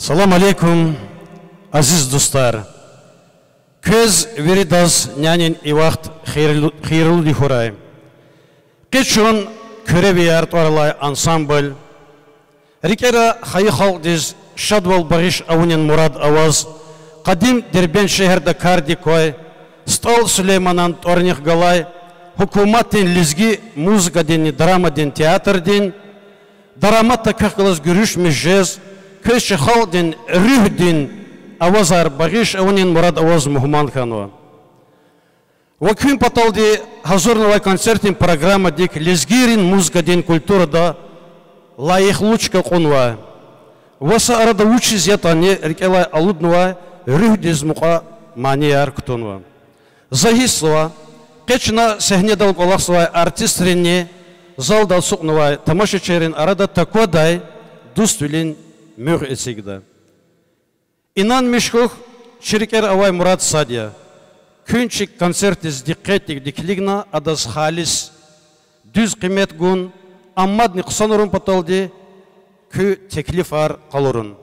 Салам алейкум, азиз достар. Көз веридаз нянин и вақт хейрылу дихурай. Кечун көреби артварлай ансамбль. Рикера хай халдиз шадвал бариш аунин мурад аваз. Қадим дербен шехерда карди кой. Стал Сулейманан торних галай. Хукуматтин лизги музыка ден, драма ден, театр ден. Дараматта кахгалаз гүріш межез. Көші халдин рюх ден. Авазар бариш аунин мурад аваз мухман ханова. Ваквин паталди хазурновай концертин программа дик лизгирин музыка ден культура да лайых лучка кунва. Васа арада учи зятане рикелай алуднова рюх дезмука манияр ктунва. Загислова кечна сехнедал колахсовай артистринне залдал сукновай тамашачерин арада такодай дустулин мюх эсигда. Инан мешкох ширикер авай мурад садия. Күнчик концерт из диккетик диклигна адас халис дүз қимет гун аммад никсанурун паталди кü теклиф ар қалурун.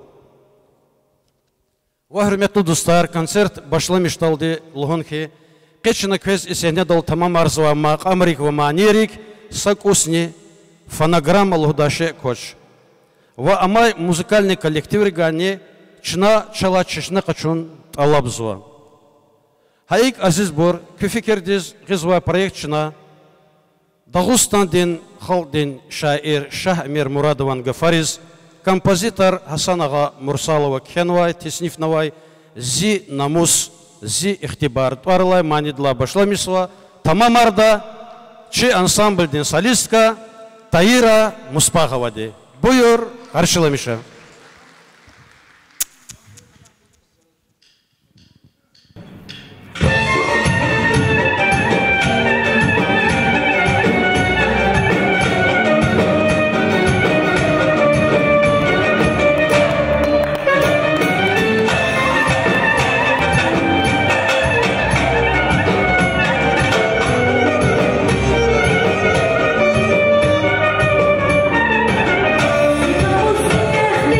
Ва хурметту достар, концерт башламишталди лухунхи кечна көз исене дал тамам арзва мақамрик ва манерик сакусни фонограмма лухдаше коч. Ва амай музыкальный коллектив ригани чна чала чешна качун талабзва. Хайк азиз бор, күфикердиз гизва проект чна Дагустан дин халдин шаир Шах Амир Мурадован Гафариз, композитор Хасан ага Мурсалова Кенвай, Теснифнавай, зи намус, зи ихтибар тварлай манидла башламисва, тамамарда, чи ансамбль дин солистка Таира Муспахавади. Буйур, Аршиламиша. Let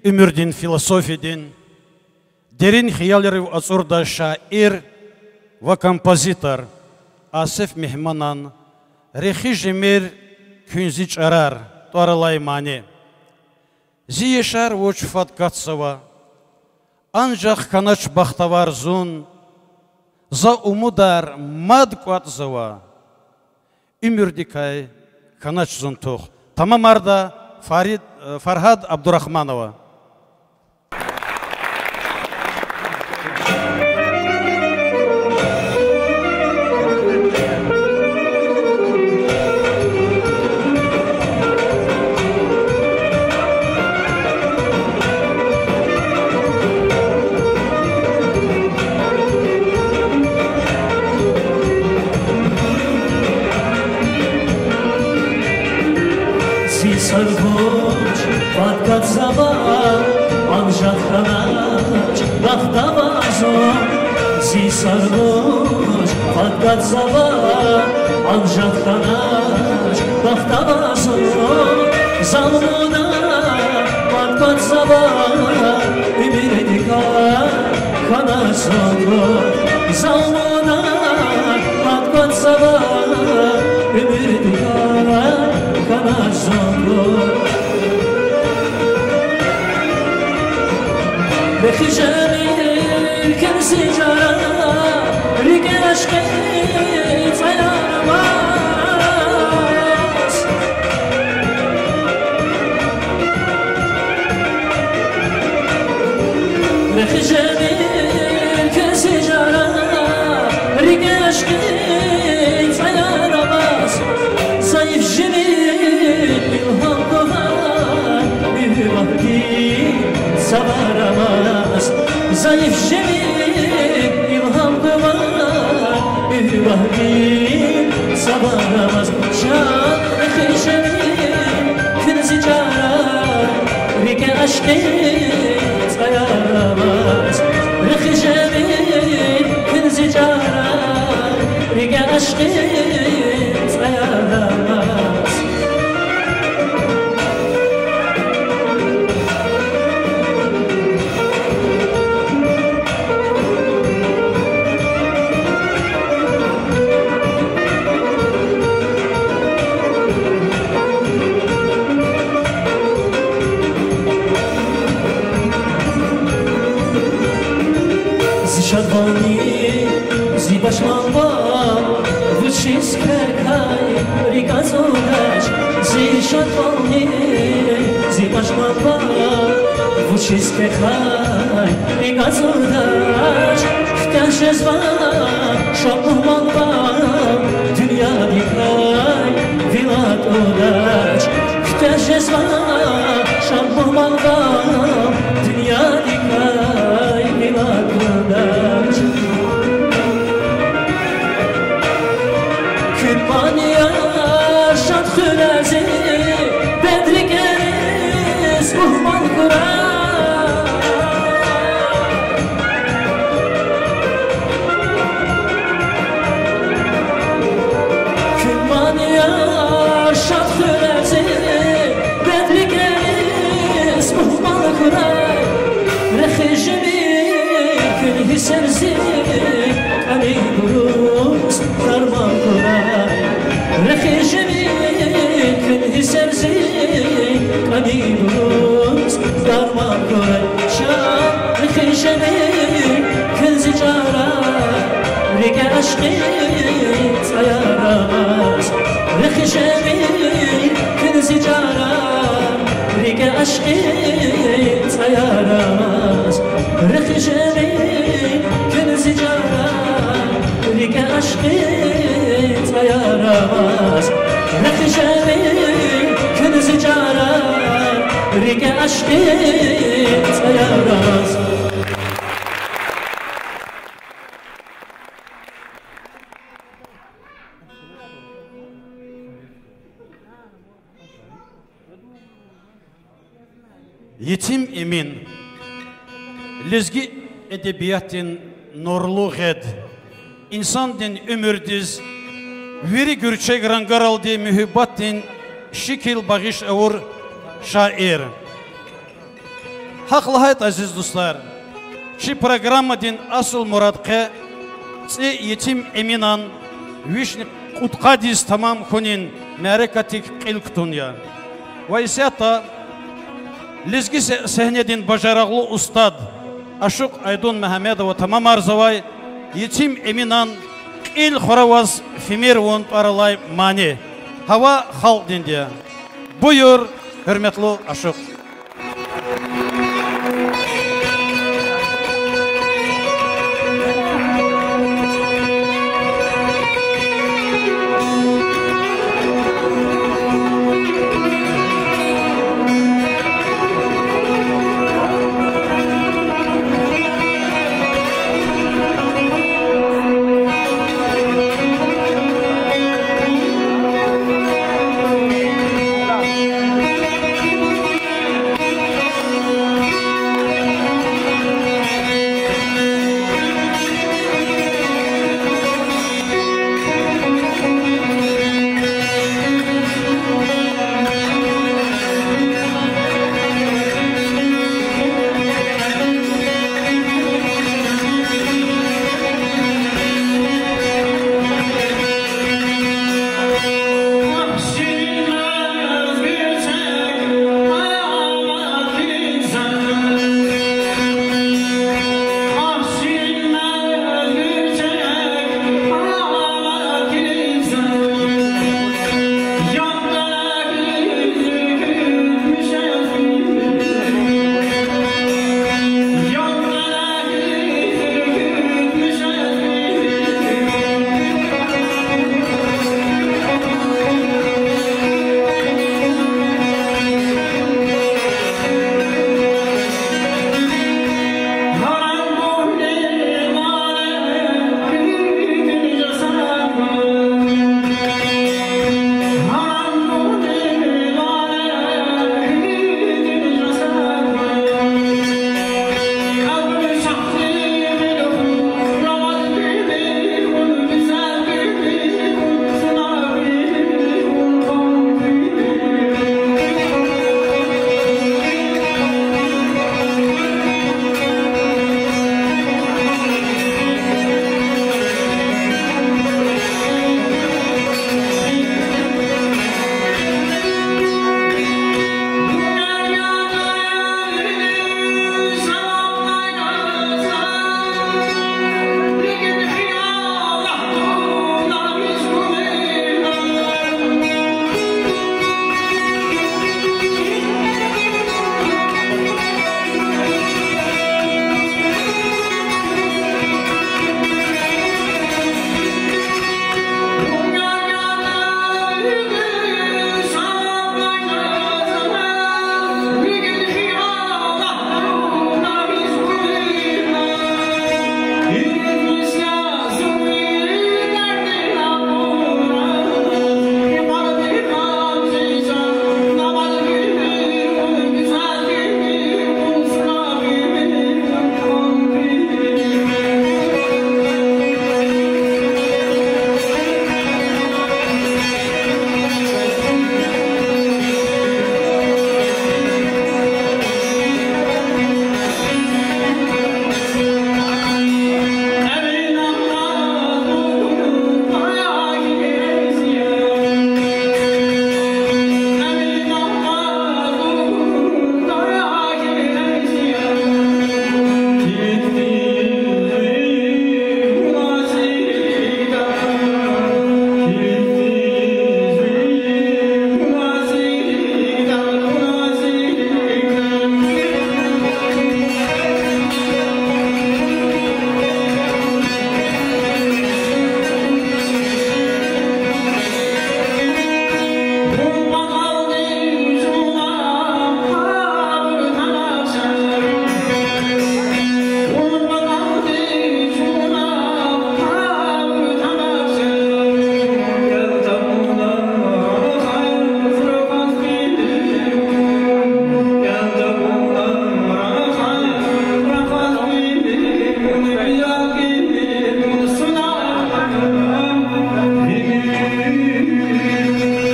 ömürdin, filosofidin, derin hiyalleri azurda şair ve kompozitör Asif Mihmanan, Rehi Jemir Künzi Çarar, Tuaralay Mani, Ziyeşar Voçfat Katsova, ancak kanaç bahtavar zun, za umudar mad Katsova, Ümürdikay kanaç zun tuh. Tamam arda Farhad Abdurrahmanova. Sarhoş, fakat sabah, ancak kanaç, bahtavazon. Sarhoş, fakat sabah, ancak kanaç, bahtavazon. Zamuna, fakat sabah, ümirdikar, kanaç zondur. Zamuna, fakat sabah, ümirdikar, kanaç zondur. Bekijemir kimsi cara, rike aşkı sayaramaz. Bekijemir kimsi cara, rike aşkı sayaramaz. Zayıf jemir ilham doğar, bir vakti savaramaz. Zayıf jemir ilham doğar, bir vakti savaramaz. Şah-ı jemir kırzi cara, rike aşkı sayaramaz. Rike jemir kırzi cara, rike aşkı sayaramaz. Zishadvani, zibashmamba, vuchiskekay, rikazodash. Zishadvani, zibashmamba, vuchiskekay, rikazodash. Ftashezva, shapmamba, dünya dikay, vilat odash. Ftashezva, shapmamba, dünya dikay, vilat odash. Kürbaniya şat hülazi, bedri geriz uhman kurar. Kürbaniya şat hülazi, bedri geriz uhman kurar. Rehi jemir künhi serzi, kani buruz darman kurar. Rehi jemir künhi serzi, kani buruz darman kurar. Şah rehi jemir künzi cara, rike aşkı sayaramaz. Rehi jemir künzi cara, rike aşkı sayaramaz. Rehi jemir künzi cara, rike aşkı sayaramaz. Rehi jemir künzi cara, rike aşkı sayaramaz. Yetim emin, lezgi edebiyatin nurlu ged, insan din ömürdiz, veri gürçek rangaral di mühibbatin şikil bağış avur şair. Haqlahayt aziz dostlar. Şu programmadın asıl muradqı yetim eminan vişni kutkadiz tamam konin merekatik qilktun ya. Vaysiyata lizgi sahnedin bajaraqlı ustad Aşık Aydın Mehmedova tamam arzavay yetim eminan il xoravaz femir vont aralay mani hava halk dindiya. Buyur hürmetli Aşık.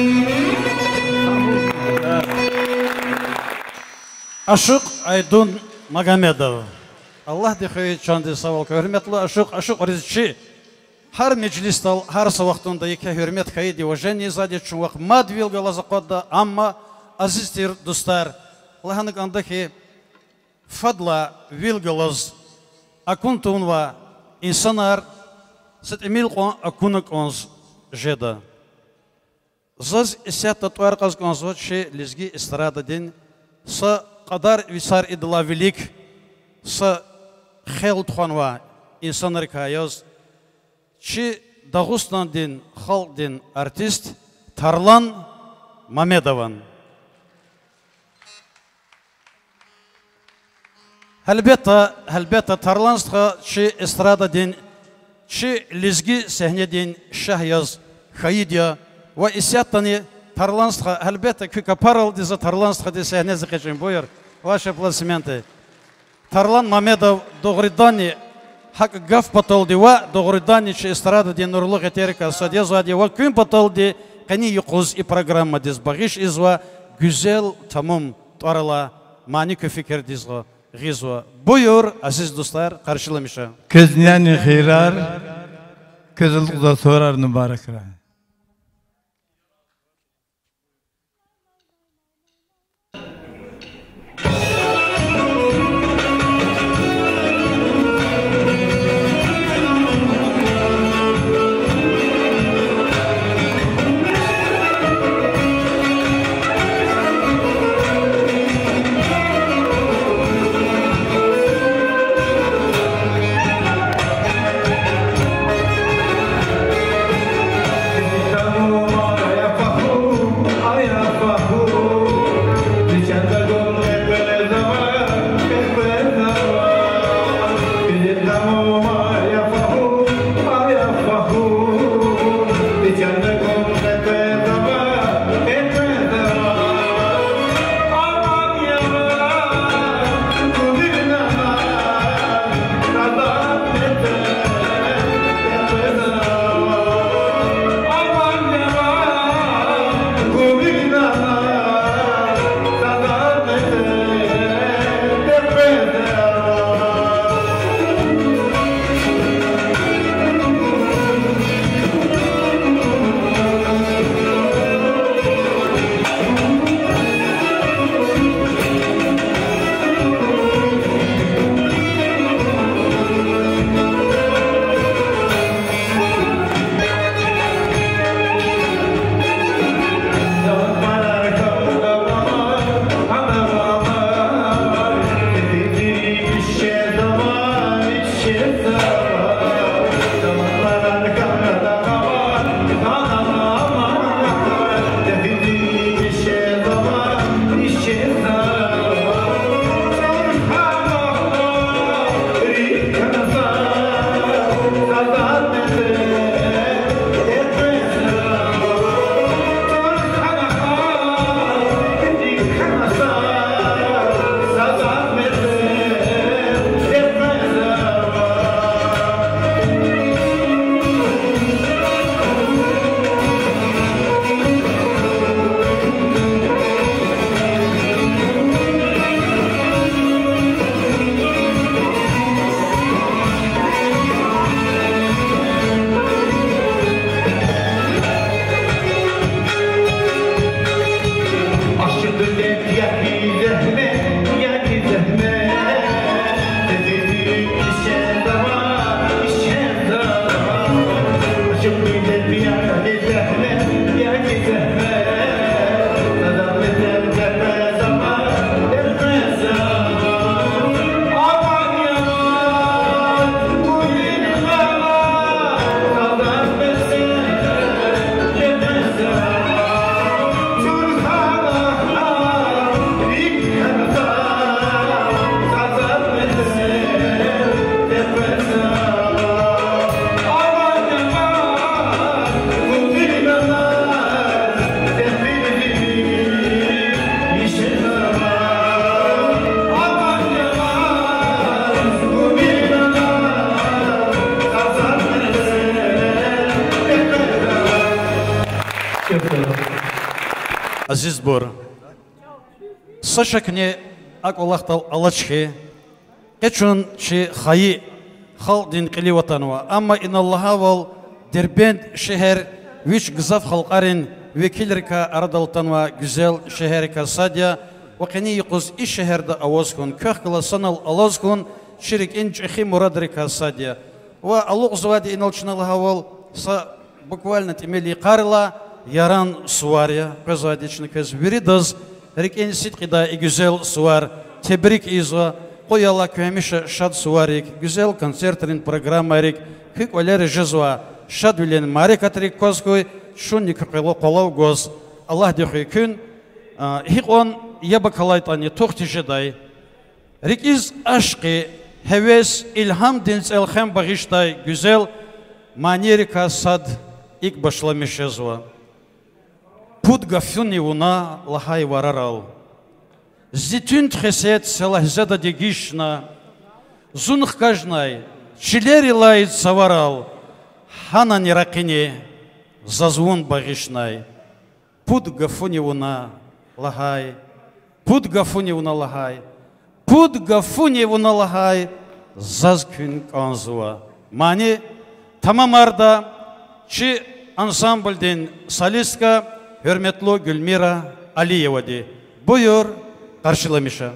Aşık Aydın Магомедов. Аллах дихай чанды савал hürmetli ашық оризчи. Har meclistal, har savaqtında yeke hürmet kaydı уважение zadet çuwaq mad vilgala zaqadda amma azizdir dostlar. Allah'ın andaki fadla vilgalaz akuntunva insanlar set emil qon akunak ons jeda. Zaz isat tatwar qazqonzot şey lizgi istirada din sa qadar visar idla velik sa xel txonva insanlar kayaz Çi Dağıstan din, halk din artist Tarlan Mamedovan. Elbette Tarlanska çi estrada din, çi lizgi sahne din Şahyaz Hayidya ve isyattani Tarlanska elbette ki kaparal dize Tarlanska di sahne zikreçin buyur. Ваши аплодисменты. Тарлан Мамедов Догридани Hak gaf patoldi ve doğrudan içi estrada diye nurluk eterika sadya zadya ve gün patoldi kani yukuz i programma diz bağış izva güzel tamam tarla manik fikir dizva gizva buyur aziz dostlar karşılamışa. Kıznyani hirar kızılda sorar mübarek ra. Aziz bor. Saşakne ak Allah'tal alaçki Geçun şi hayı хал дин қили ватанова. Амма иналлаха вал Дербент шехер вич гзав халқарин векилерка арадалтанва güzel шехерка садя وقني يقص إيش شهر دا أوزكون كخلا سنال ألازكون شرك إنج أخي مرادرك ساديا والله زوادي إن الشنا لهوال بقولنا تملي قارلا يران سواريا كزوادي شنو كز بريدز ريك إن سيد قدا إجزال سوار تبريك إيزوا قوي الله كهمش شاد سواريك جزال كونسرتين برنامج ريك هيك ولا رجزوا شاد ولين مارك تريك كوزكوي شون يكقلو قلو جوز الله دخي كن هيك on yabakalaytani toxtişeday rikiz aşkı heves ilham dins elhem bağıştay güzel manierika sad ilk başlamışızva put gafuni una lahay vararal zitün txeset selahzada degishna zunx kajnay çileri layt savaral hana nirakini zazvun bağışnay put gafuni una lahay Put gafuni unaлагай, put gafuni unaлагай, zazkün kanzuva. Mani tamamlarda çi ansamblden solistka hürmetli Gülmira Aliyeva di. Buyur karşılamışa.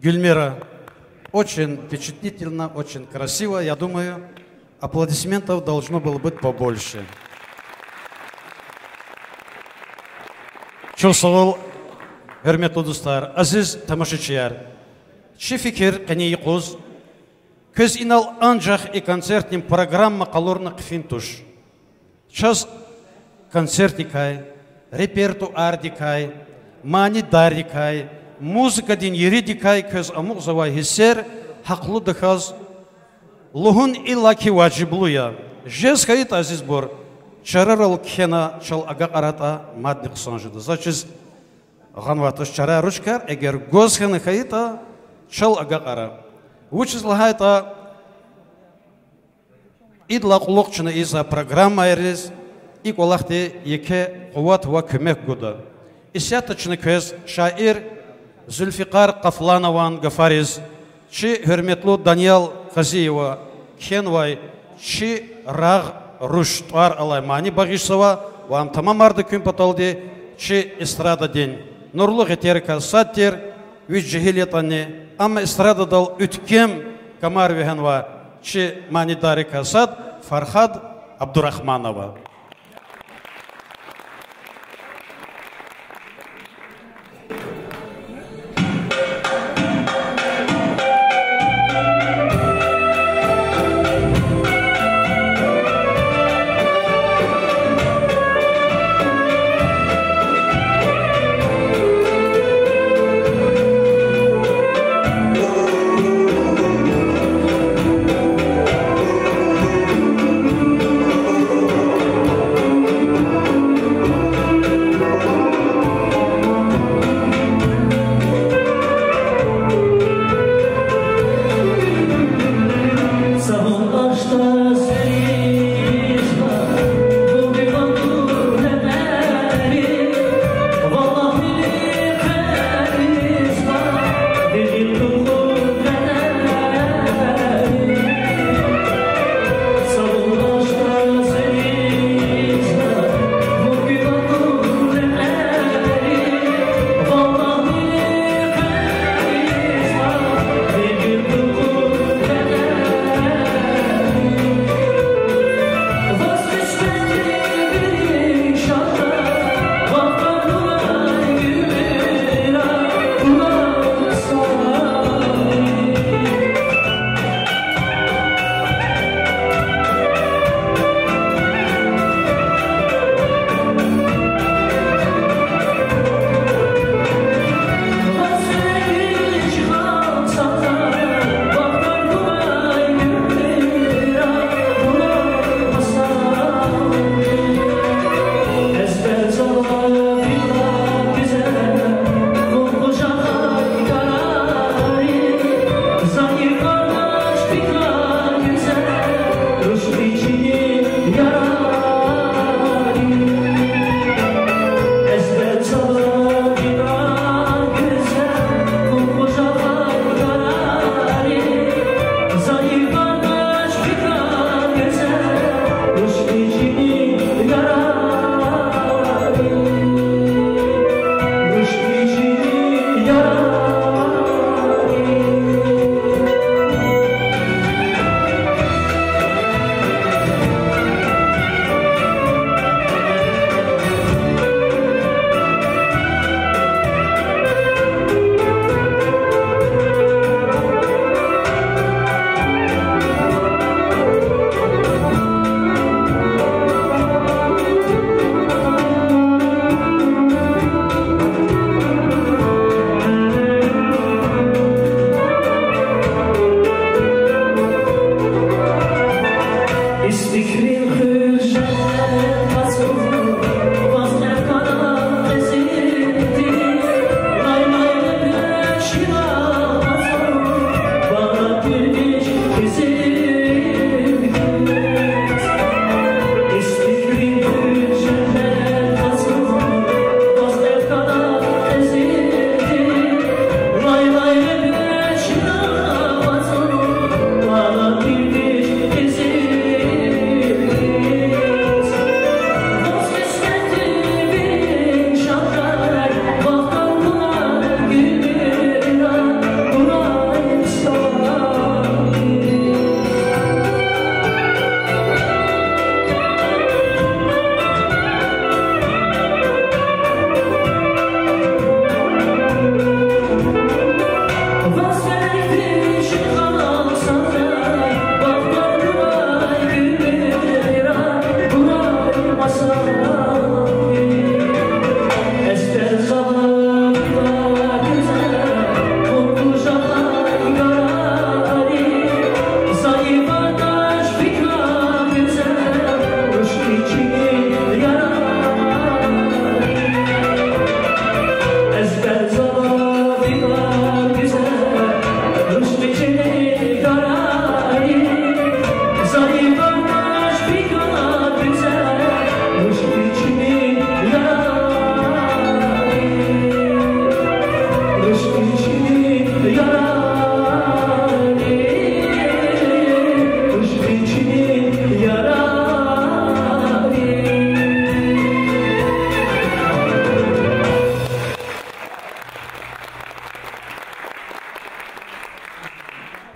Гюльмира. Очень впечатлительно, очень красиво. Я думаю, аплодисментов должно было быть побольше. Чосол, hürmetli dostlar, aziz tamaşaçılar. Çi fikir kani qoz. Köz inal ancak konsertnin programma kalorna kfintuş. Ças konsertikay, repertuar dikay, manidar dikay, muzika din yeri dikay köz amuk zavay hisser haklı dıkaz. Luhun illaki vacibluya. Jez kayıt aziz bor. Çararal kena çal aga arata madni qsanjıdı. Zaçiz ғанватыш чара ручкар, эгер госханы хайта чал ага ара. Учиз лахайта идла кулокчына иза программа эрез, и колахте еке куват ва көмек гуда. Исятычны көз шаир Зульфикар Кафланован Гафариз, чи hürmetli Даниэл Казиева Кенвай, чи раг руштар алаймани багишсава, вам тамам арды күн паталды, чи эстрада день. Нурлы гетерка саттер, үч жихилетаны, ама эстрада дал үткем камар веханва, чи манидарика сад Фархад Абдурахманова.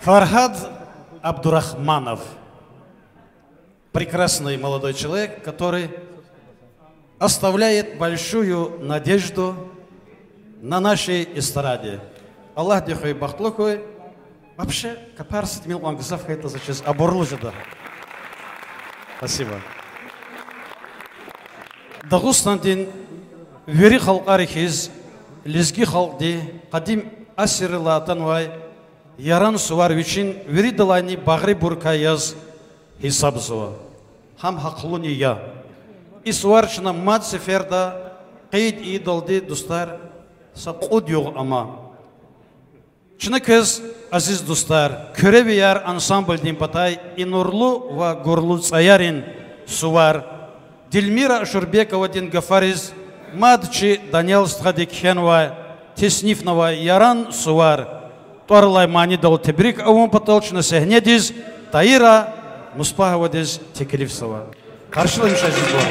Фархад Абдурахманов. Прекрасный молодой человек, который оставляет большую надежду на нашей эстраде. Аллах дихой бахтлухой. Вообще, капарсит мил ангзавка это зачем абурлужда. Спасибо. Дагустандин вери халқарихиз лизги халқди қадим асирилатан вай яран сувар вичин вери далайни бағри буркаяз хисабзуа. Хам хақлуни я. И суварчина мад сеферда қейд идолди достар сабқуд юг ама. Чына көз азиз достар, көреби яр ансамбльдин батай и нурлу ва горлу цаярин сувар. Дильмира Шурбекова дин Гафариз, Мадчи Даниэл Стхадикхенва, Теснифнова Яран Сувар, Торлай Мани дал Тебрик Авум Патолчна Сегнедиз, Таира Муспаховадиз Текелевсова. Каршилым Шазизбор.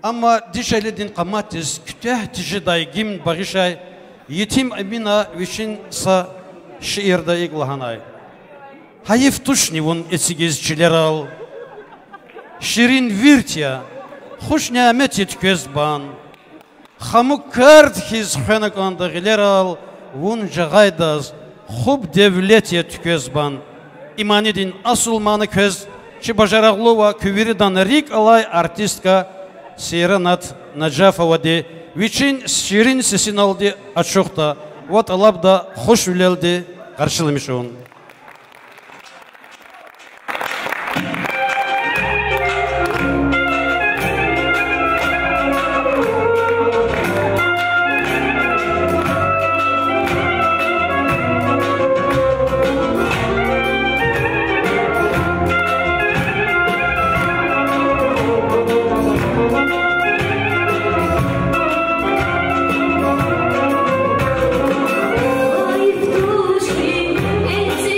Ama dişelidin qamatiz küteh tişi daygim bağışay yetim amina viçin sa şiirda iglahanay. Hayif tuşnivun esigizçiler al. Şirin virtya, hoş nimet etközban. Hamuk kart hiz xönakanda giler al. Vun jagaydaz, hub devlet etközban. İmanidin asılmanı köz, çi bajaraqlova küviridan rik alay artistka Seyranat Najafova de viçin şirin sesin aldı açıkta. Vat alab da hoş üleldi karşılamış onu. It's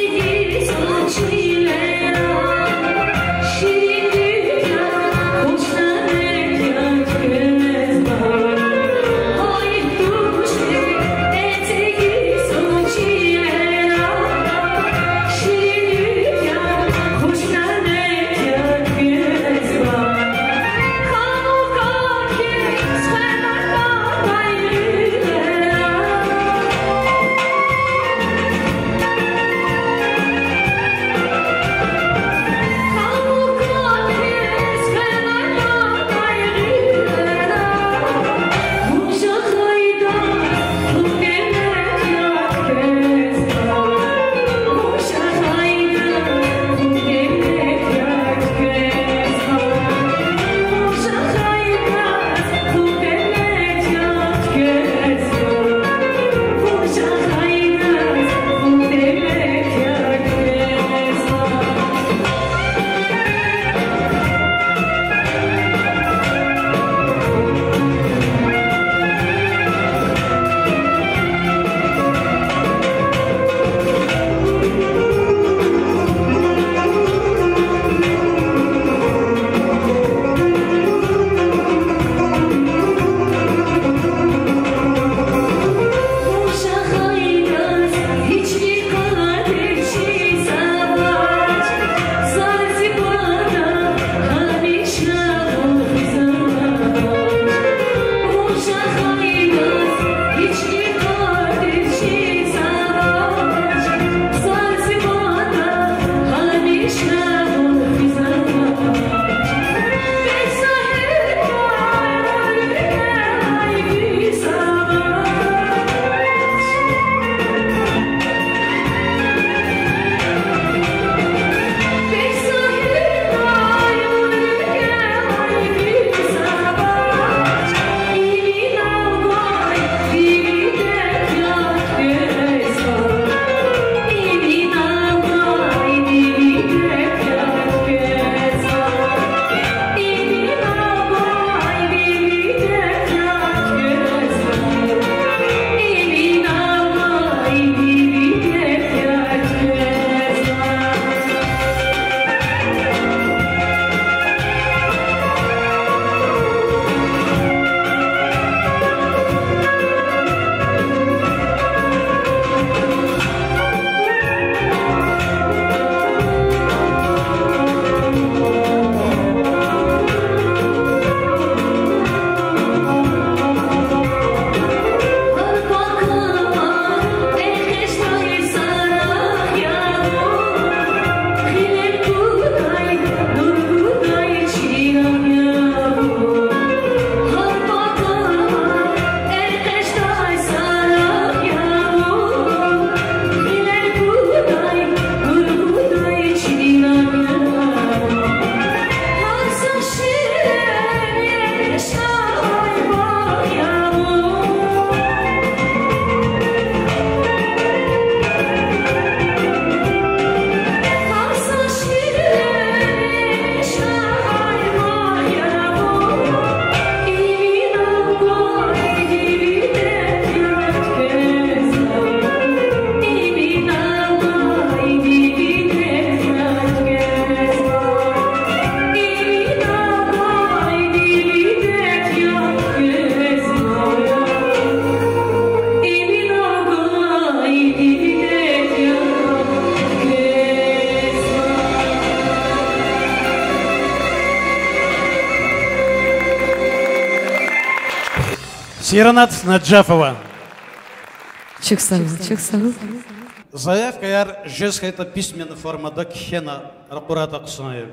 Сиранат Наджафова. Чиксагыл. Заявка яр жест это письменная формада кхена ракурата ксунаю.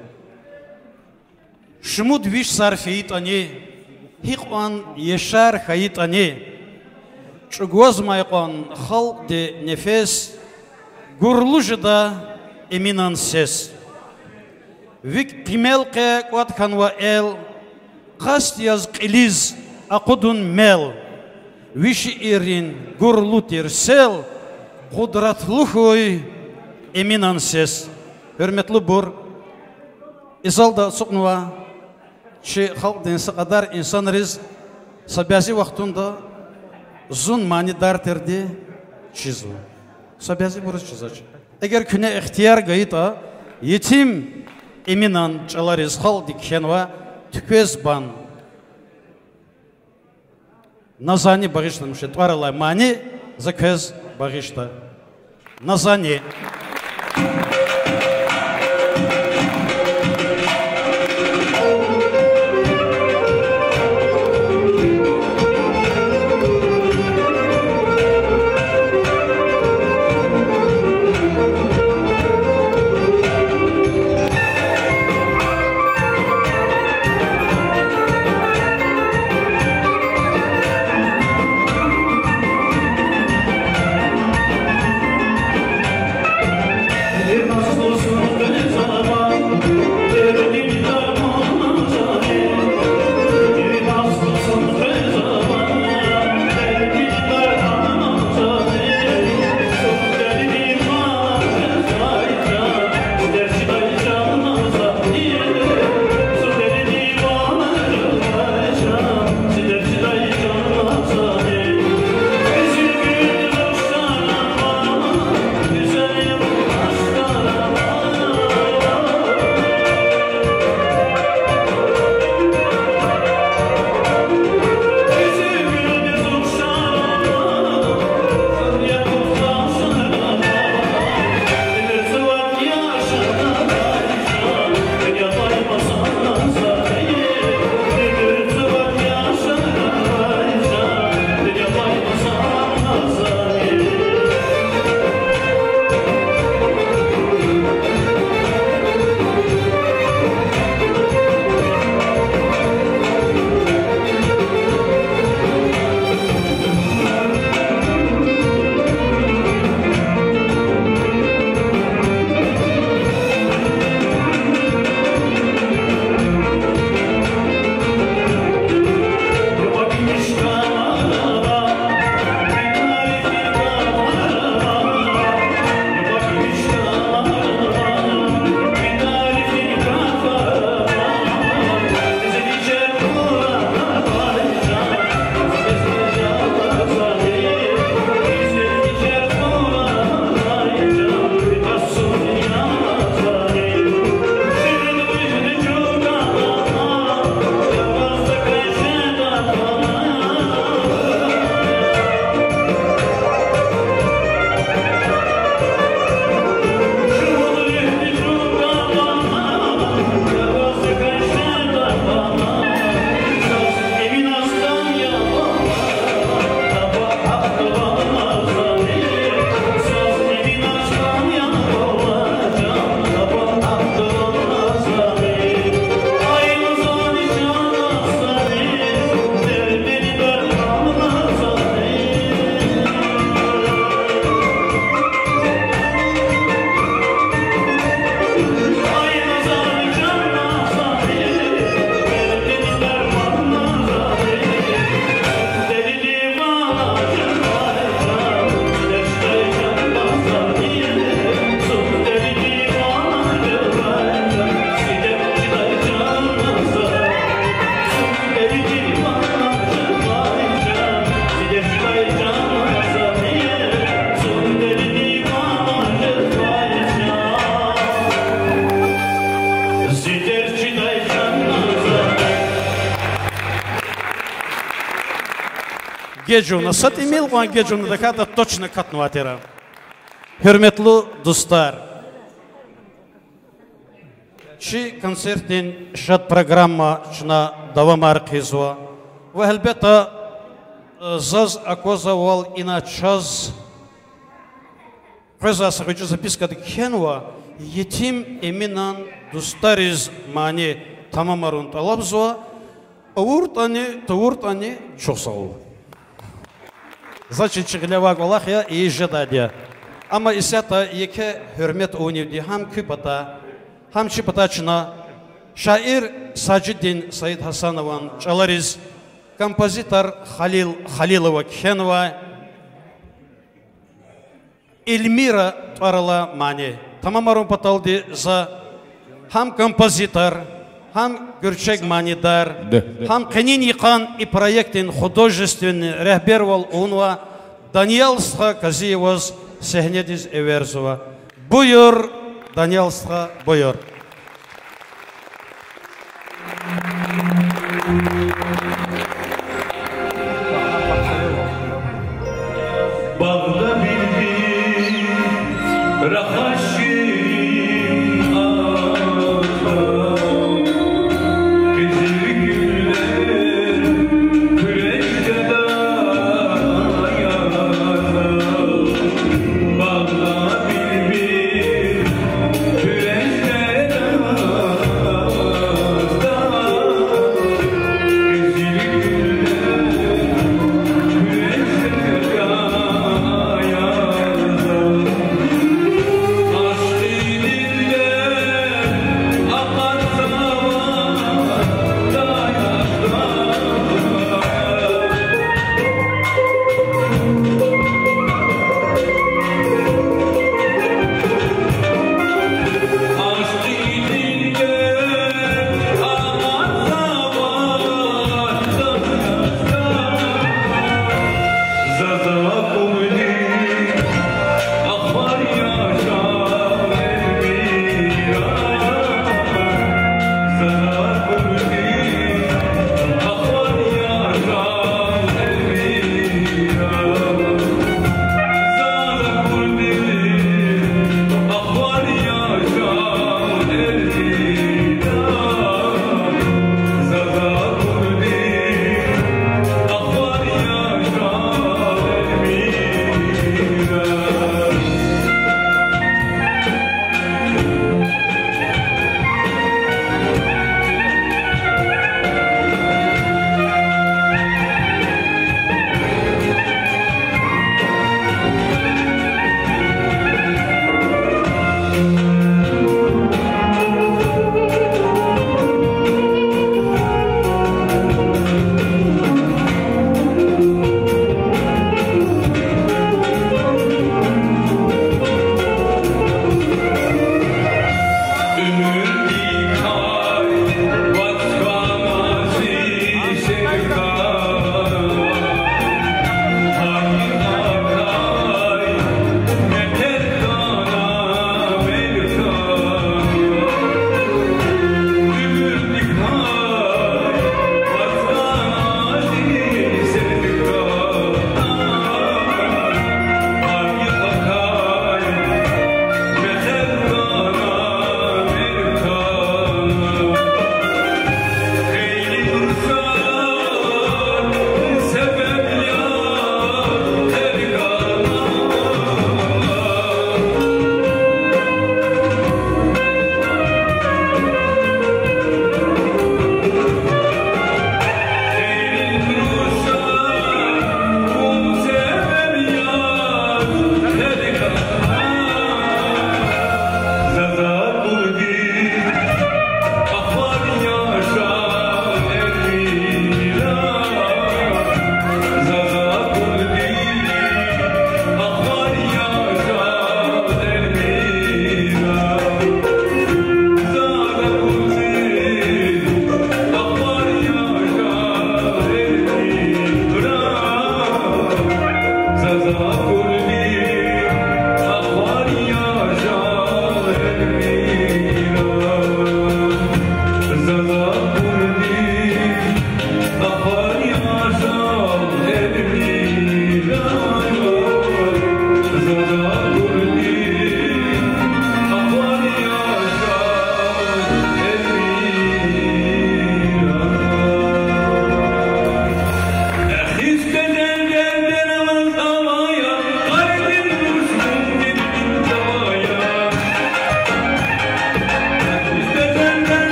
Шмуд виш сарфеит они, хикван ешар хаит они. Чугоз майкон хал де нефес, гурлужда эминан сес. Вик пимелке кватканва эл, каст яз килиз акудун мел. Виши ирин гурлутир сел, Құдыратлухой эминансес. Hürmetli bur. İzalda suqnuva. Çi halk densi kadar insanlarız. Sabiyazi vaktunda zun manidar terdi çizu. Sabiyazi burası çizaç. Eğer küne ihtiyar gayita yetim eminan çalarız halk dikkenva tükez ban. Nazani bağışlamış. Tvaralay mani zakez bağışla. Назани. Gecuna sat email olan gecuna da kada точно katnuatera. Hürmetli dostlar. Şu konsertin şat programma şuna devam arkizwa. Ve elbette Заз акозавал иначас Козаса хочу записка декенва Етим эминан дустариз мани тамамарун талабзуа Тавуртани чосау. Значит, чиглявак Аллахя и жададя. Ама исята еке хөрмет унивди хам кипата, хам чипатачна шаир Саджиддин Саид Хасанован чалариз, композитор Халилова Кхенова, Эльмира Тварала Мани. Тамамарун паталди за хам композитор, хам Гюрчек Манидар, хам Канин Якан и проектин художественный рехбервал унва Даниэлсха Казиевоз Сехнедиз Эверзова. Буйор, Даниэлсха, буйор. Bağda bir küreşte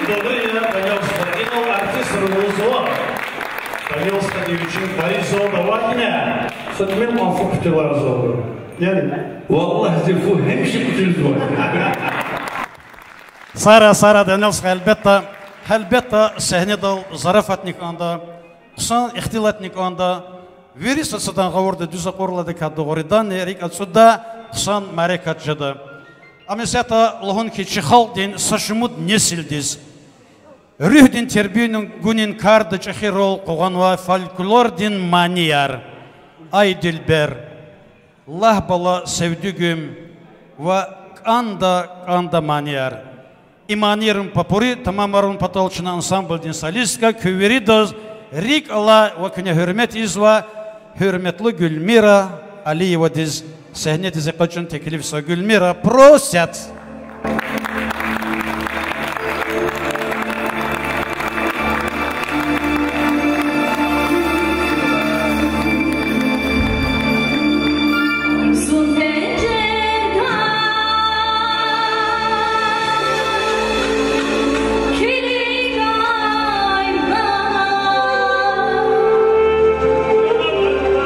Добрый, пожалуйста, кинул артист Рудолзова. Пожалуйста, девичьи, Борисова, давайте. Сотмен мафу птила разговор. Vallahi zilfu hemşi kutuyuz var. Sara Daniels elbette sahne dal zarafatnik anda, kusan ihtilatnik anda, veri saçdan gavorda düz akorladı kategoriden erik atsuda kusan marekatçıda. Amesata lohun ki çıhal din saşımud nesildiz. Rühdin terbiyinin günün kardı çahirol koğanva folklor din maniyar. Ay dilber. Lahbala sevdügüm ve anda maniyar. İmanirım papuri tamamarun patolçina ansambl din salistka küveridoz rik ala ve küne hürmet izva hürmetli Gülmira Aliyeva diz sahne dizi kaçın teklifse Gülmira prosят.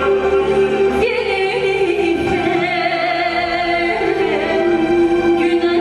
Günah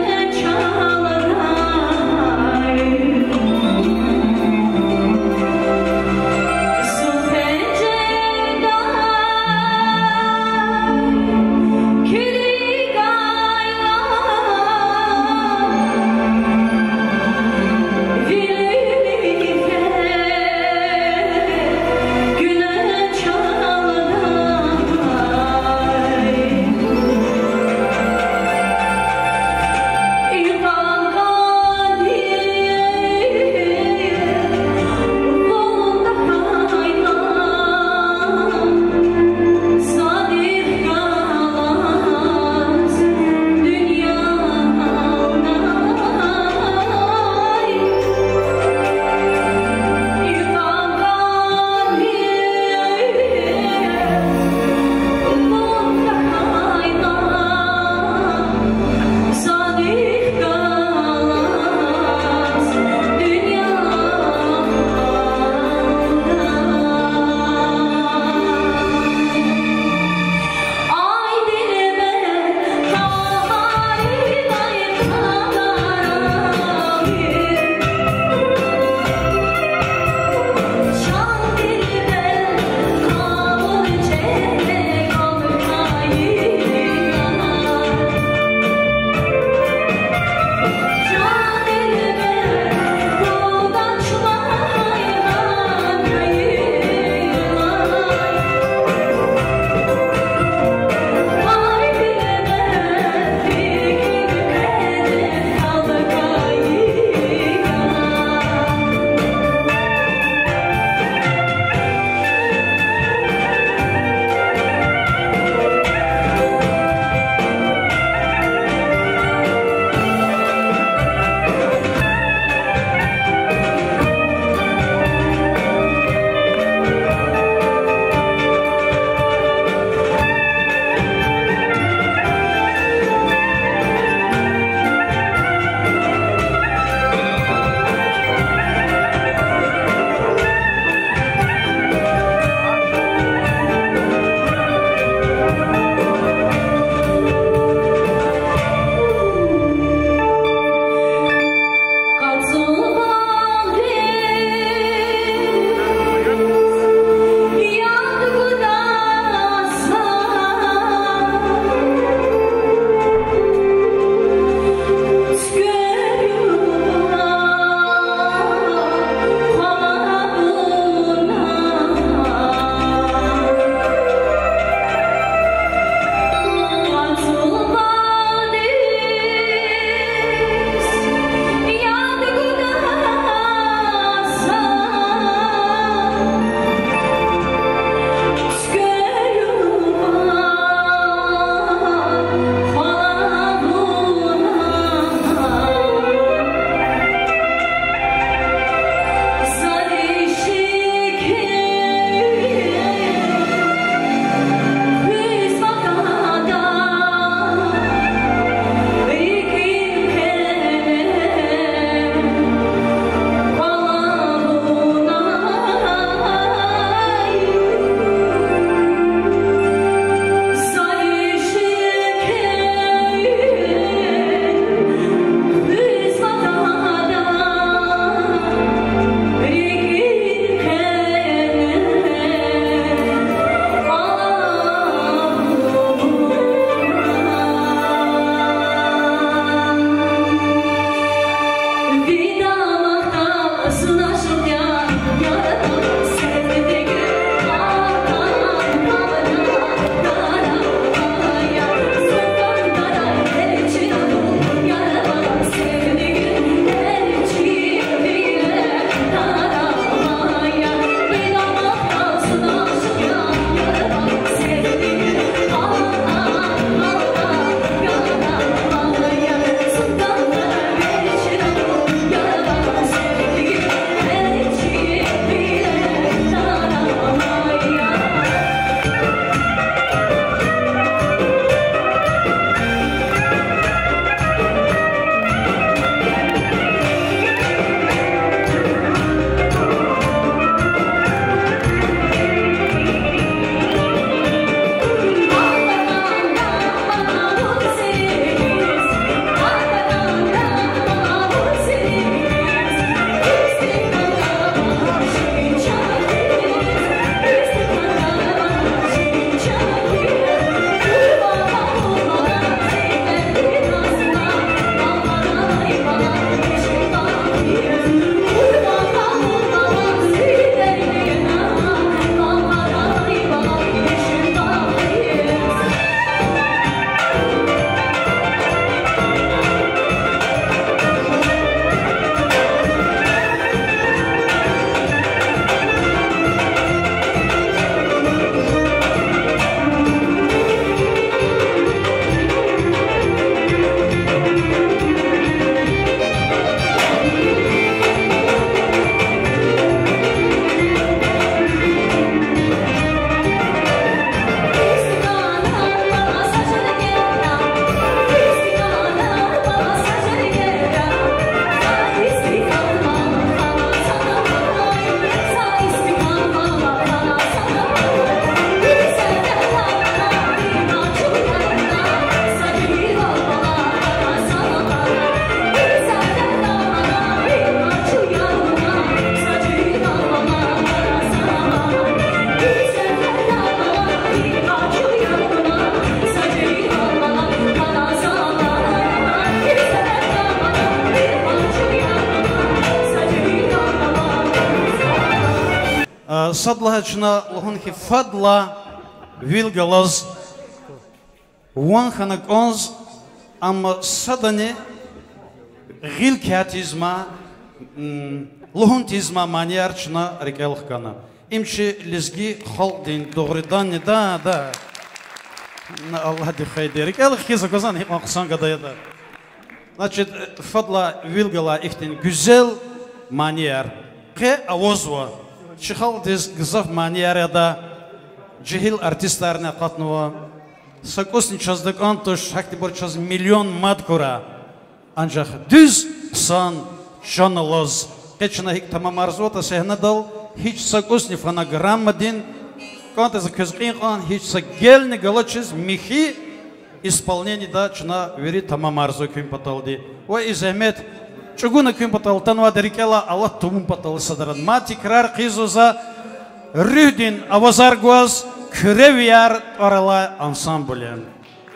Садлахачна лохунхи фадла вилгалаз ванханак онз ама садане гилкятизма лохунтизма маниарчна рекелхкана. Имши лизги холдин догридан да. Аллах дихайди. Рекелхи заказан хима кусан гадаяда. Значит, фадла вилгала ихтин гүзел маниар. Ке авозва. Чихал дез гзав маниарада джихил артистларына қатнуа. Сакосни чаздык антош хакти бор чаз миллион маткура. Анжах дүз сан жаналаз. Кечна хик тамам арзуата сехнадал хич сакосни фонограммадин. Канта за көзгин қан хич сагельни галачиз михи исполнение да чна вери тамам арзу күн паталди. Ой иземет чугуна күн патал танва дерикела Аллах тумун патал садаран. Ма тикрар қизуза рюдин авазар гуаз күревияр арала ансамблен.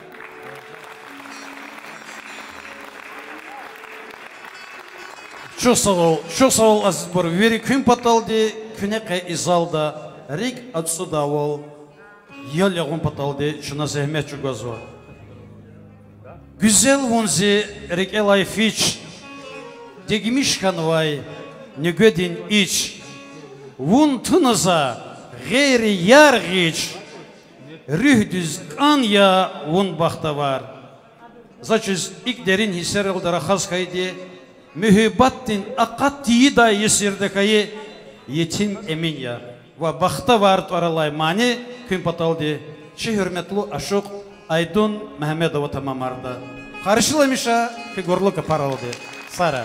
Чусавол азизбор вери күн паталди күнеке изалда рик отсюдавол ел ягун паталди чуна зехмет чугазва. Güzel vunzi rekelay fiç degmiş kanvay negödin iç vun tunaza gayri yargiç rühdüz kan ya vun bakta var zaçüz ilk derin hisser oldara khas kaydı mühibbattin akati da yesirde kayı yetim emin ya ve bakta var taralay mani gün pataldi çi hürmetlu aşık Айдун Мехмедова тамамарда. Қаршыла Миша фигурлыка паралды. Сара.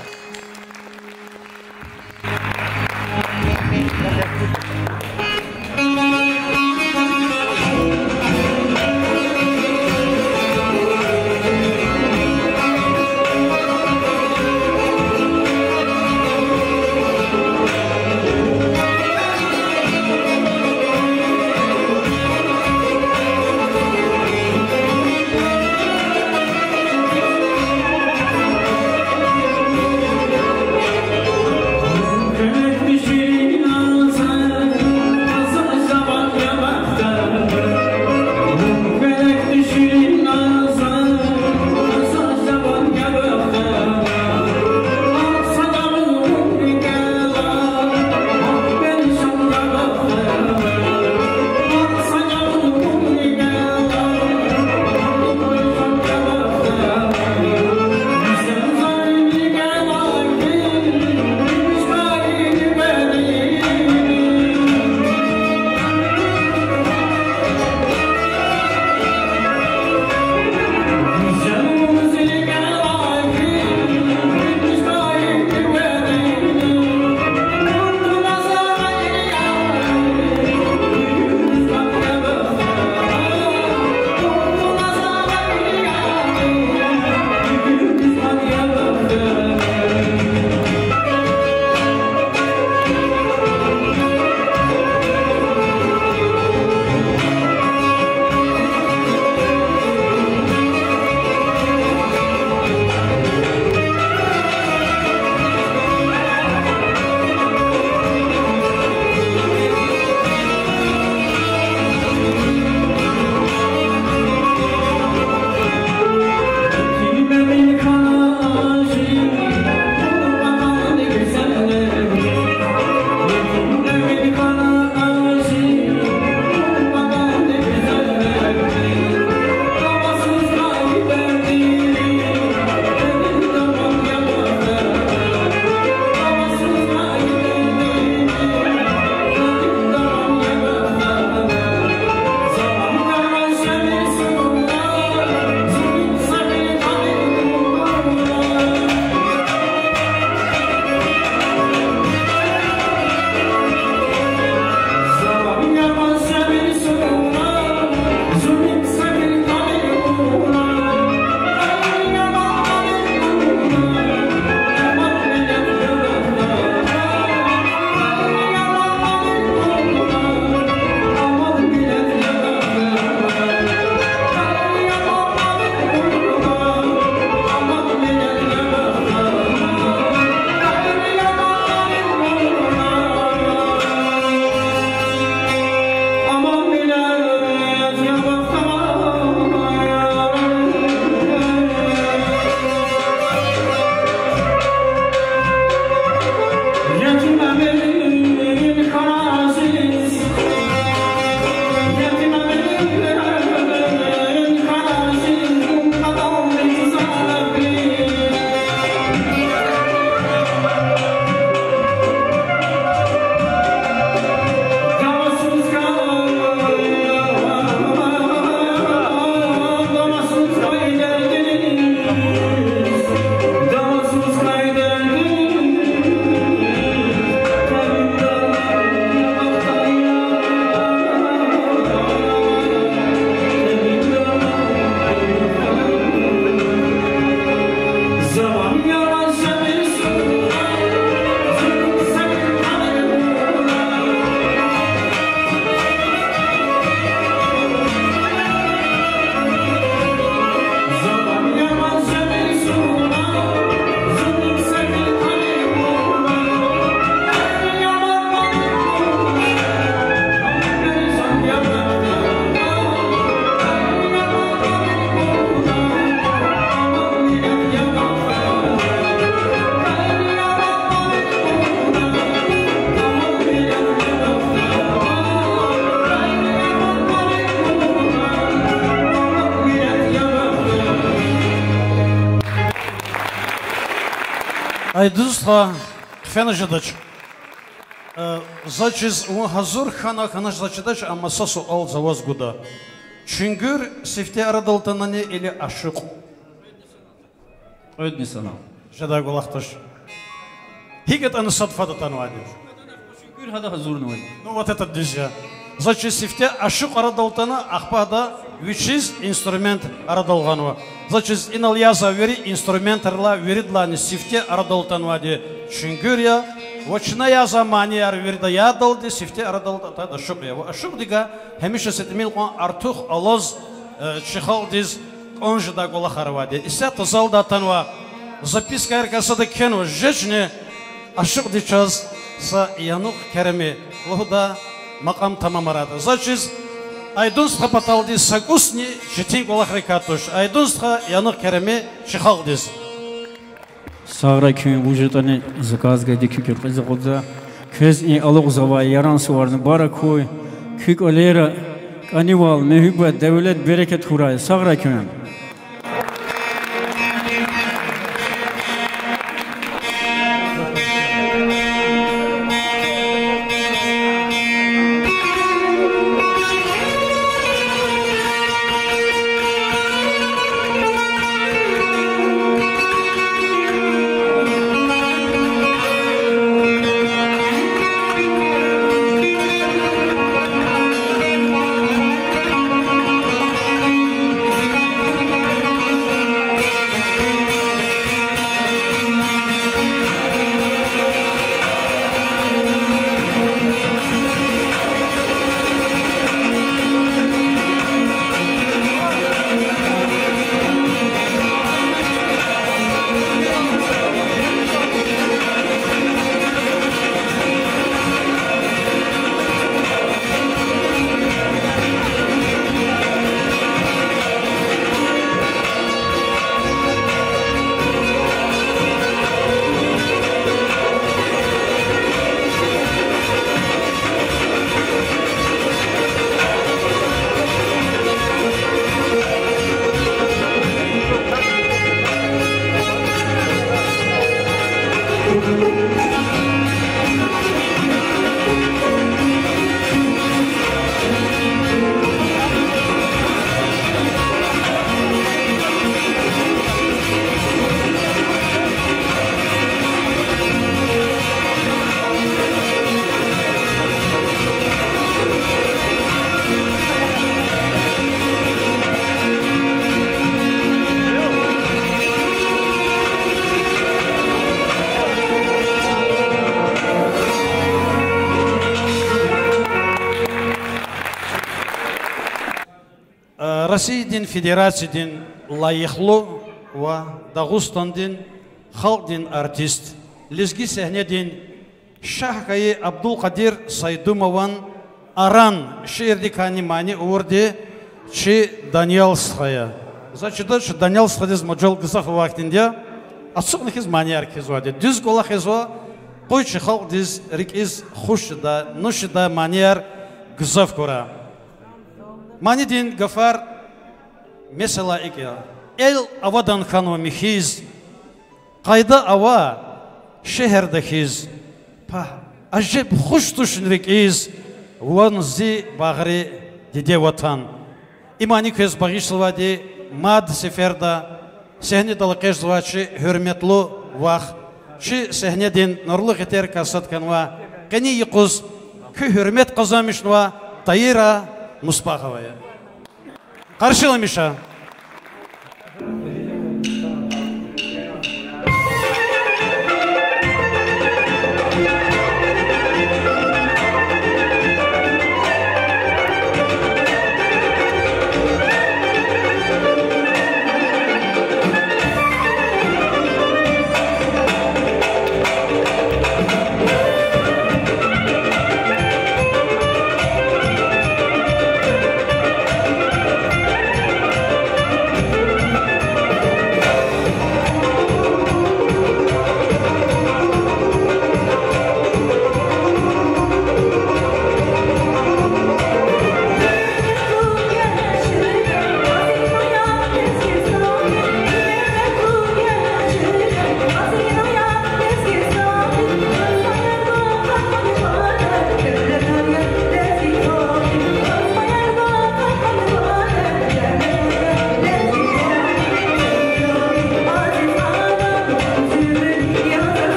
Kökmüşün alsan Айдузха хфена жадач. Зачиз у хазур хана ханаш зачидач амасасу ал заваз гуда. Чунгур сифте арадалтанане или ашук. Ödni sana. Жадай голахташ. Хигет аны садфада танвадир. Şükür hada hazurunu var. Ну вот это дизя. Зачиз сифте ашук арадалтана ахпада вичиз инструмент арадалганва. Зачиз инал яза вери инструментарла веридлани сифте арадалтанвади. Чунгур я Вочна я замани арвирда я далди сифте арадалта да шук я. Ашук дига хемиша сетмил кон артух алоз чихал диз онжда гола харвади. Иса тазалда танва записка аркасада кенва жечне ашук дичас са янук кереми лохда макам тамамарада. Зачиз айдунстха паталди сагусни житин гола харикатуш. Айдунстха янук кереми чихал диз. Sağra köyün vücudunu zakazga dikikir kızı kudda köz in alık zava yaran suvarını bara koy kük olera kanival mehubba devlet bereket huray Sağra köyün. Россиядин Федерациядин лайыхлы ва Дагыстандин халкдин артист лизги сәхнедин Шахкайы Абдул Кадир Сайдумован аран шиирди канимани уурди чи Даниэлсхая. Зачидач Даниэлсхадиз моджол гызаф вактинде ацыгнихиз маниар кизвади. Дүз гола хизва койчи халкдиз рикиз хушда нушда маниар гызаф кора. Манидин гафар mesela ikya el avadan xanwa mixiz qayda ava şehirdekiz pa ajib xush tuşnrikiz vanzi bagri dide vatan imani köz bagışlvadi mad seferda sehne dalqeş zvaçı hürmetli vaq çi sehnedin nurlu geter kasat kanva qani yiquz kü hürmet qazamışnva tayira Muspaqavaya qarşılamışa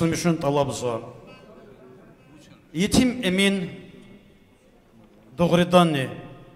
Ислымышын талабыза. Етим эмин Догриданы.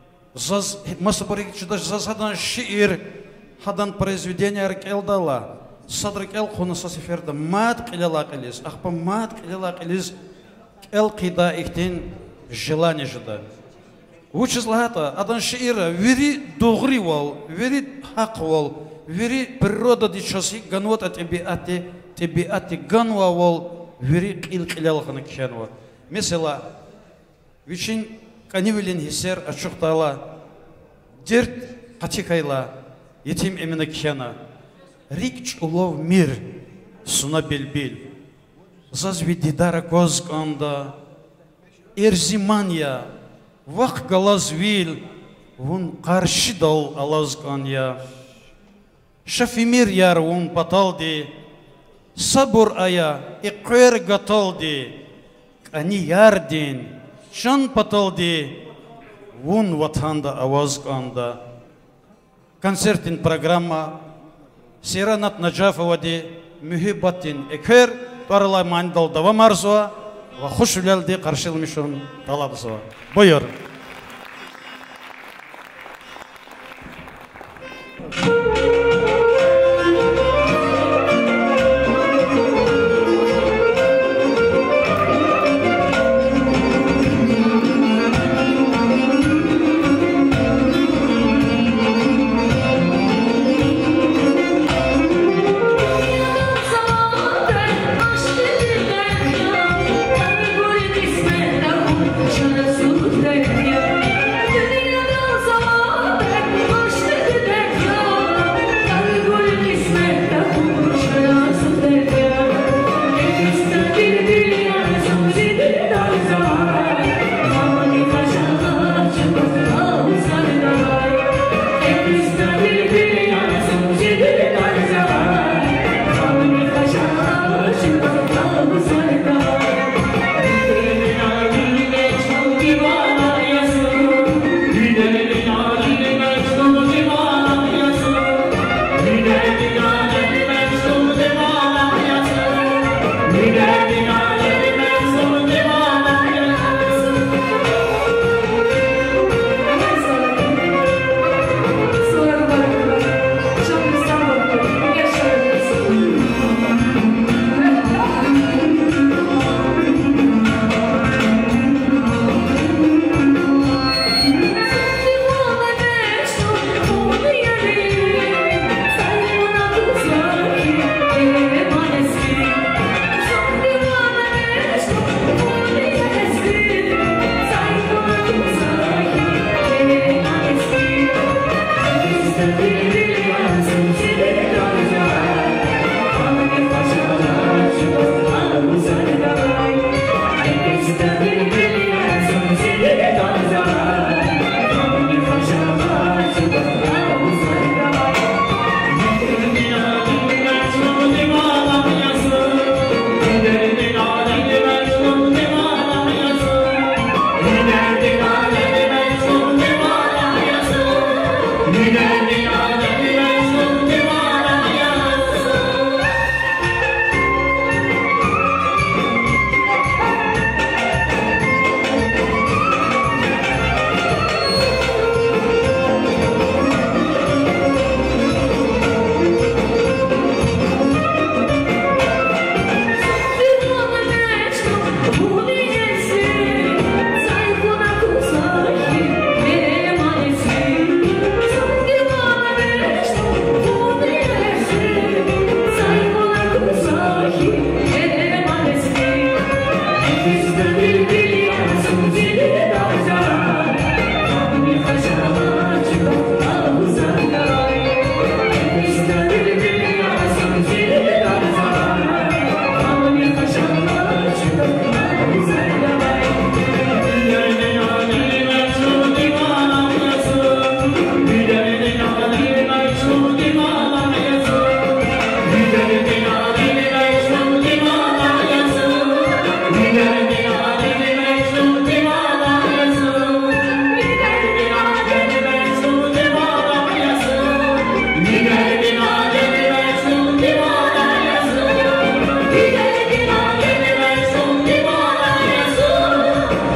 Засадан шиир, хадан произведение аркелдала. Садракел хунаса сиферда мат киляла килис. Ахпа мат киляла килис. Эл кида ихтин желание жда. Учизлата адан шиира вери догри вал, вери хак вал, вери природа дичаси ганвата тебиати ганва вал, вери кил киляла хана кхянва. Mesela вичин канивелин хисер ачуктала дерт катикайла етим эмина кхяна рикч улов мир суна белбил зазви дидара козганда эрзимания вак галазвил вун каршы дал алазгания шафимир яр вун паталди сабур ая иквер гаталди они ярдин шан паталди вун ватханда авазганда концертин программа Сиранат Наджафовади Мюхибатин Экер Паралай Мандал Давамарзуа Ва Хушвлялди Каршил Мишун Талабзуа. Бойор. Dünyada zaman baş dedi tekrar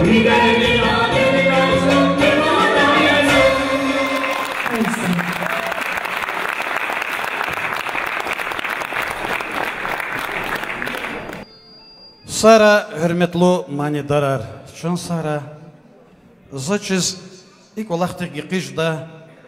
Сара hürmetli manidarar. Çün Sara zaçız ilk olaqtı gıqışda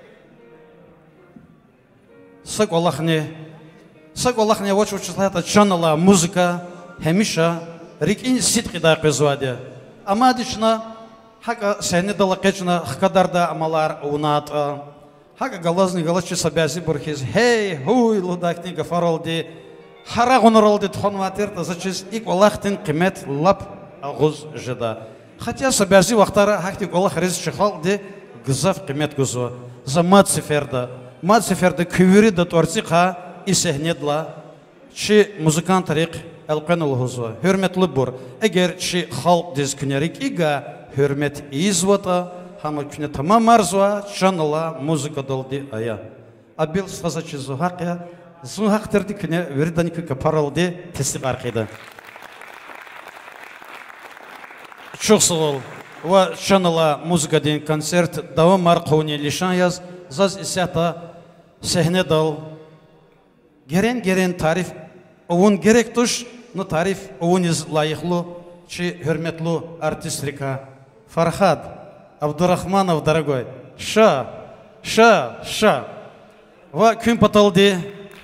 sak olaqne вочучлата чанала музыка hemişa rikin sitqida qızvadı. Ama dişna haqa seni dalaqçına xadarda amalar unat. Haqa galazny galachı sabyazi burxiz. Hey, huy ludakni gafaroldi. Хара гоноралды тхонватерта зачис ик Аллахтын қимет лап агуз жада. Хотя собязи вақтара хакти Аллах рез чехалды гызав қимет гузу. За мациферда күвери да торциқа исехнедла чи музыкант рик элқенул гузу. Hürmetli бур. Эгер чи халк дез күнерик ига hürmet извата хама күне тамам арзуа чанала музыка долди ая. Абил сазачи зухақя Зун хақтырды күне өрданікі капаралды тесіп арқиды. Çok sağ ol. Ve çanala muzika din konser davam arqavni lişan yaz. Zaz isyata sehne dal. Geren tarif. Oğun gerek tuş. No tarif oğun iz layıqlı. Çi hürmetli artistrika. Farhad Abdurrahmanov, дорогой. Ша. Ve kün pataldı.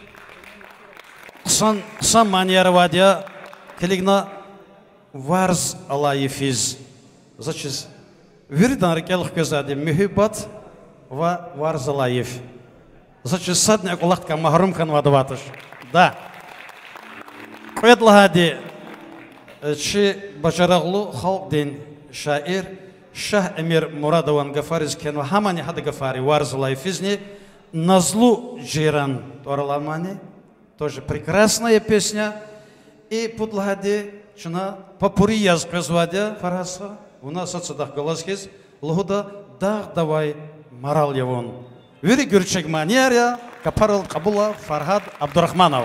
Сан манера вадя, келигна варз алайфиз. Зачис вирдан рекелх казади мухиббат ва варз алайф. Зачис садне акулахтка махрум хан вадаватыш. Да. Қойдлагади чи бажараглу халк дин шаир Шах Эмир Мурадован Гафариз кен хамани хада Гафари варз алайфизни назлу джиран торламани. Тоже прекрасная песня. И подлагади, чина попури язгызвадя фараса. У нас отсюда голосхиз. Лгуда дах давай марал явон. Вири гюрчек манеря, капарал Кабула Фархад Абдурахманов.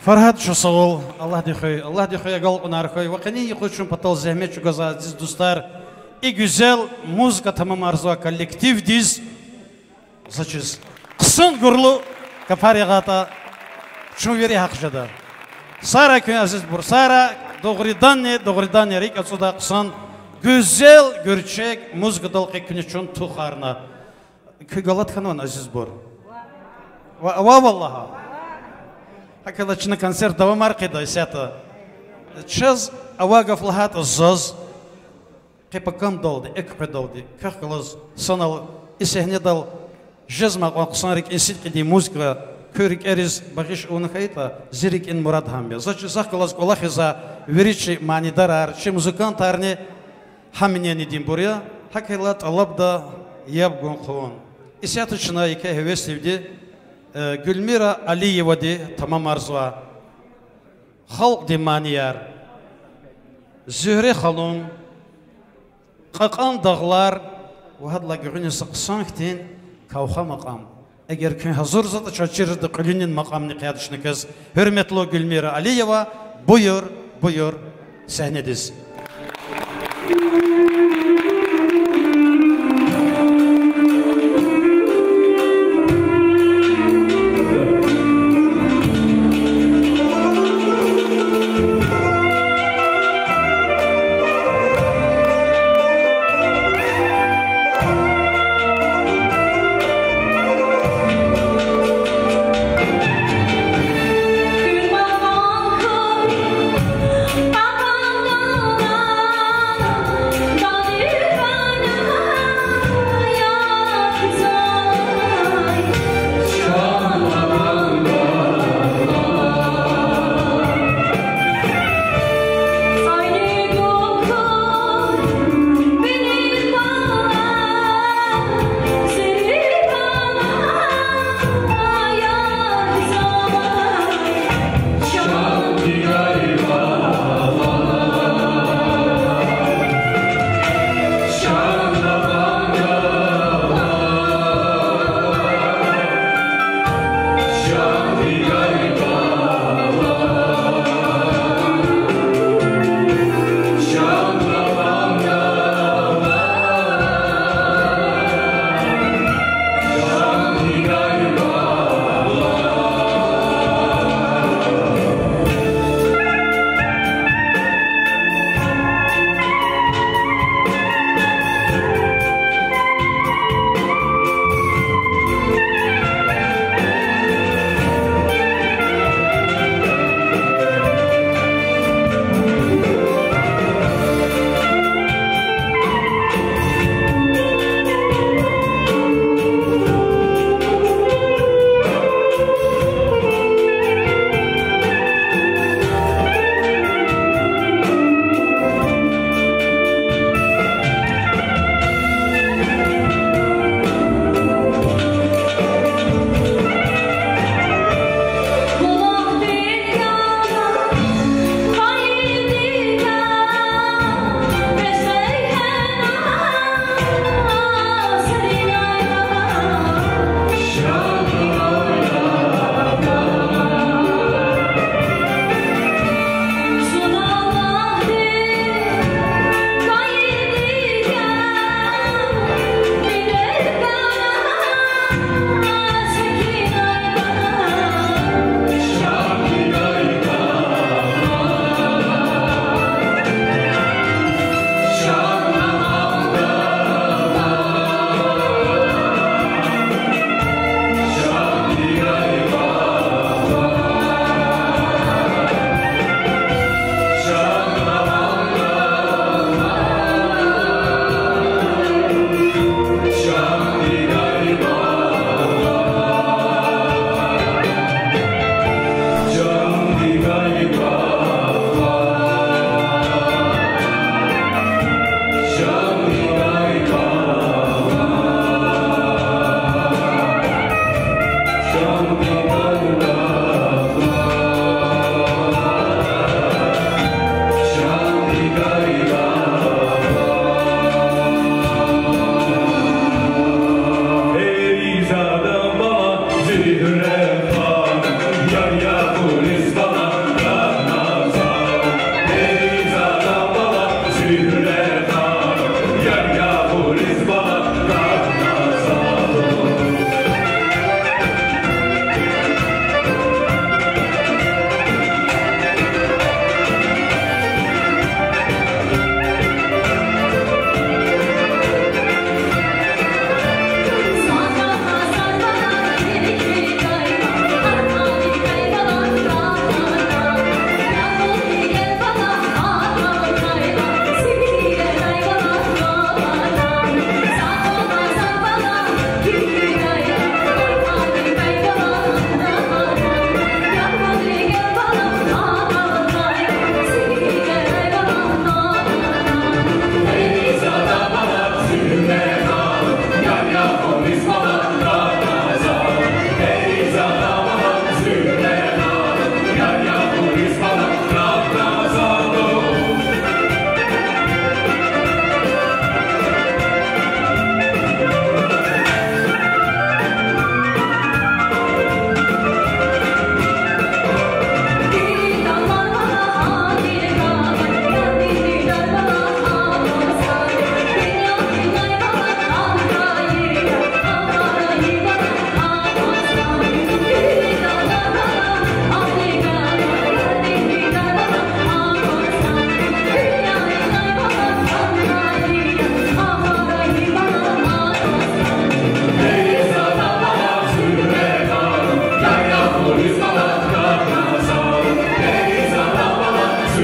Фархат Шусаул, Аллах дихой галку нархой. Вакани йхучун патал зехмет чугаза диз достар. И güzel музыка тамам арзуа коллектив диз. Зачиз кысын гурлу кафаригата чувери хақжада. Сара күн азиз бур. Сара doğrudan ne rik atsuda kısan güzel görçek muzga dalqi күнічун тухарна. Köy galat kanvan aziz bor. Va vallaha. Hakikaten konser devam arkada isata. Çaz avagaf lahat azaz. Kepakam daldı, ekpe daldı. Kahkalas sanal isehne dal. Jazma qaqsanrik insit kedi muzga körik eriz bagış onu kayta zirik in murad hamya. Zaç zakkalas qolaxiza verici manidarar. Çi muzikantarni hamine nidim buraya. Hakikaten talab da yabgun qon. İsata çına iki hevesli Gülmira Aliyeva di tamam arzuğa. Halk di maniyar. Zühre Halun. Qakan dağlar. Ve hadla gürünü sıqsanqtin kavxa maqam. Eğer kün hazır zata çaçırdı qülünün maqamını qiyadışını kız. Hürmetli Gülmira Aliyeva buyur sahnediz.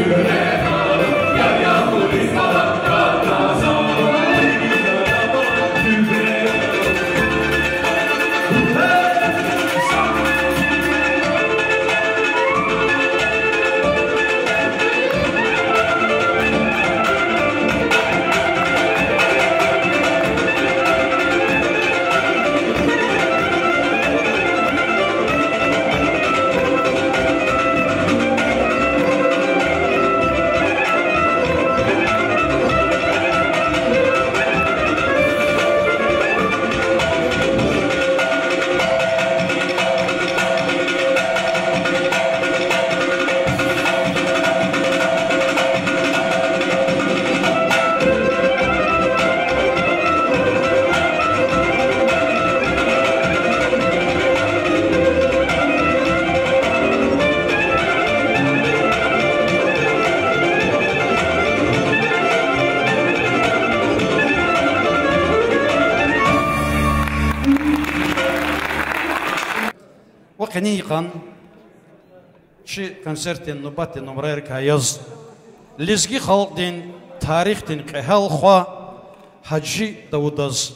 وقنيقا شي كونسرتين نوبات نمرير كايز لزجي خالدين تاريخ دين قهال خوا حجي داودز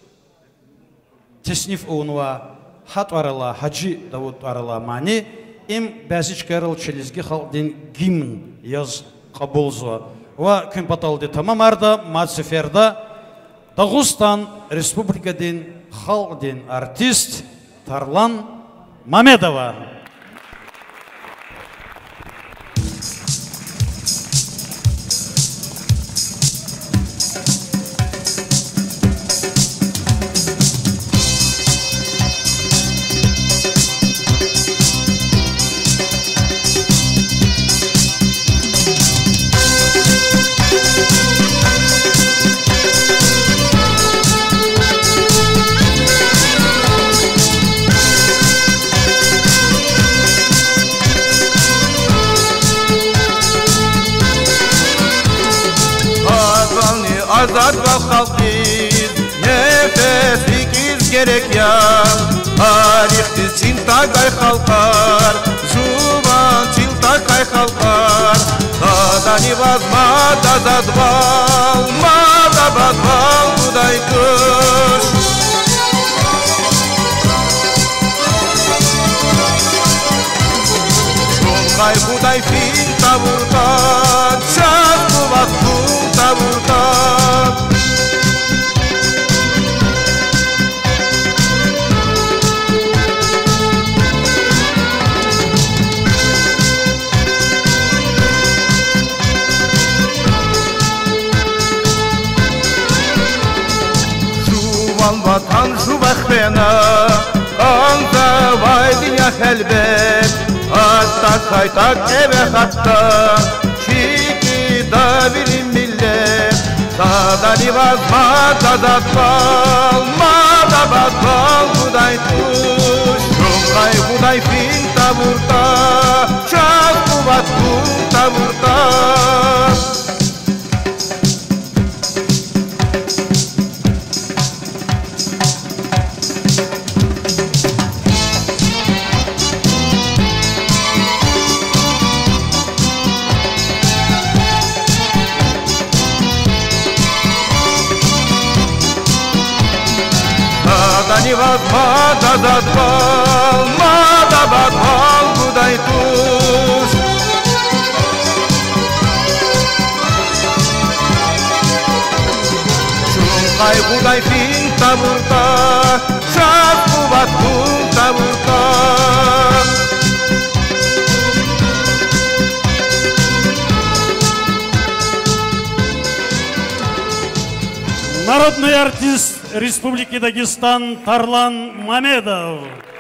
تسنيف اونوا حت ورلا حجي داود ورلا معني ام بازيش كارل لزجي خالدين гимн يز قبولزوا وكن بطل تمام арда ماتسفерда Дагыстан республикадин халдин артист Тарлан Мамедова. Azad ve halkiz, nefes ikiz gerek ya. Tarihtiz çintagay halkar, juvan çintagay halkar. Tadani vazma da zadval, ma da badval buday kış. Şungay buday fin tavurtan, çat bu vaktun tavurtan. Vatan şu vakfena Anta vaydin ya helbet Hatta kaytak eve hatta Çiki da bilim millet Sadani vazma da zatval Ma da batval buday tuş Şungay buday fin taburta Çak kuvat kun taburta Ni vazma da zadval, ma da badval buday tuş. Şungay buday fin taburta, şat kuvat kun taburta. Народный артист Республики Дагестан Тарлан Мамедов.